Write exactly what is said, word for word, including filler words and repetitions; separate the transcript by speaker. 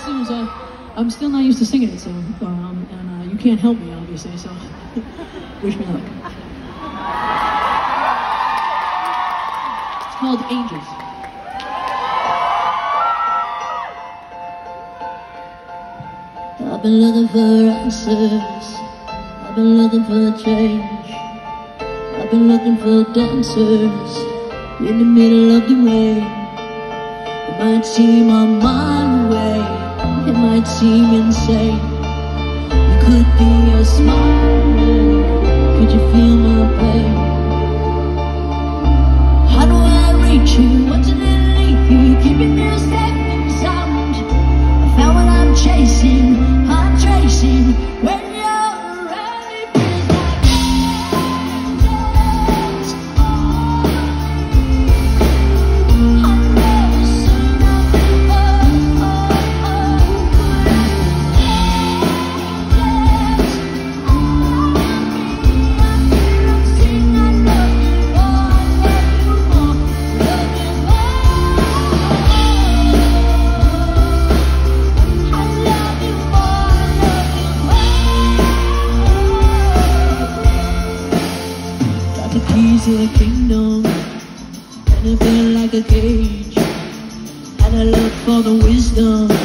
Speaker 1: soon, so I'm still not used to singing it, so um, and uh, you can't help me, obviously, so wish me luck. It's called Angels.
Speaker 2: I've been looking for answers, I've been looking for change, I've been looking for dancers in the middle of the rain. It might seem I'm miles away, it might seem insane. You could be a smile, could you feel my pain? How do I reach you, what's underneath you, keeping me safe and sound? I found what I'm chasing, I'm tracing when you're around. It feels like angels all I've never seen nothing but the keys to the kingdom, and it felt like a cage. And I look for the wisdom